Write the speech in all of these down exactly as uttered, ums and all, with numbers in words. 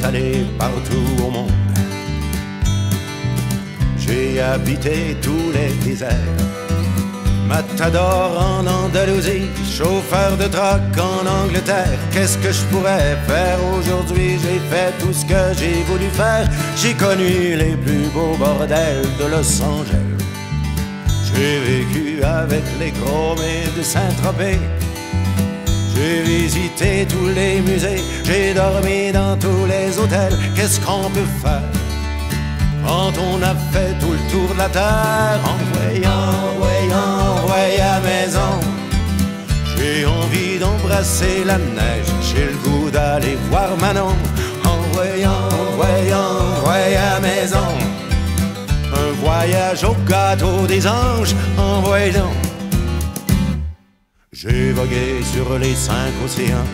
allé partout au monde. J'ai habité tous les déserts. Matador en Andalousie, chauffeur de truck en Angleterre. Qu'est-ce que je pourrais faire aujourd'hui? J'ai fait tout ce que j'ai voulu faire. J'ai connu les plus beaux bordels de Los Angeles. J'ai vécu avec les chromés de Saint-Tropez. J'ai visité tous les musées, j'ai dormi dans tous les hôtels. Qu'est-ce qu'on peut faire quand on a fait tout le tour de la terre? En voyant, voyant, voyant à maison, j'ai envie d'embrasser la neige, j'ai le goût d'aller voir Manon. En voyant, voyant, voyant à maison, un voyage au gâteau des anges. En voyant, j'ai vogué sur les cinq océans,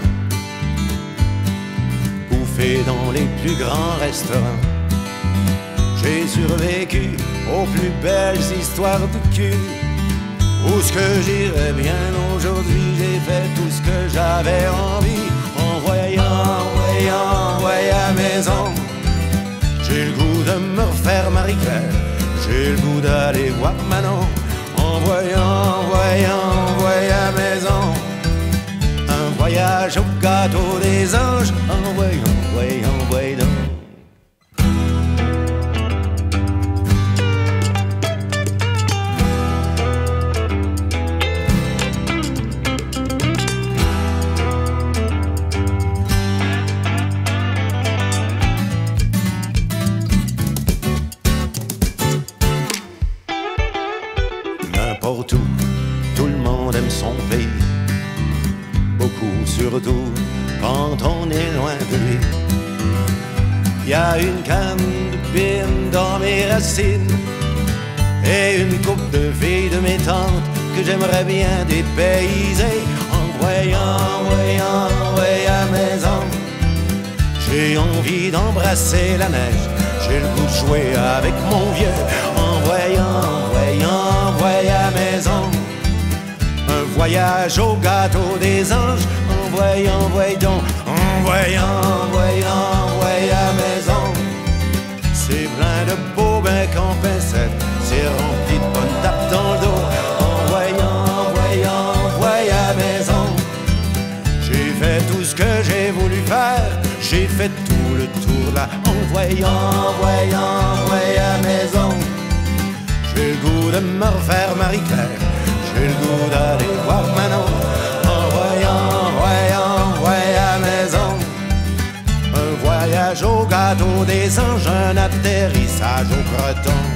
bouffé dans les plus grands restaurants. J'ai survécu aux plus belles histoires de cul. Où ce que j'irais bien aujourd'hui, j'ai fait tout ce que j'avais envie. En voyant, voyant, voyant à maison, j'ai le goût de me refaire Marie-Claire, j'ai le goût d'aller voir Manon. En voyant, voyant, voyant à maison, un voyage au gâteau des anges. En voyant, voyant, voyant. N'importe où, tout le monde aime son pays, beaucoup surtout quand on est loin de lui. Il y a une canne de pine dans mes racines et une coupe de filles de mes tantes que j'aimerais bien dépayser. En voyant, voyant, voyant à maison, j'ai envie d'embrasser la neige, j'ai le goût de jouer avec mon vieux. En voyant, voyant, voyant à maison, un voyage au gâteau des anges. En voyant, voyant, en voyant, voyant, voyant à maison, c'est plein de beaux becs en pincette, c'est rempli de bonnes tapes dans le dos. En voyant, voyant, voyant à maison, j'ai fait tout ce que j'ai voulu faire, j'ai fait tout le tour là. En voyant, voyant, voyant à maison, j'ai le goût de me refaire Marie-Claire, j'ai le goût d'aller voir Manon. En voyant, voyant, voyant à maison, un voyage au gâteau des anges, un atterrissage au Creton.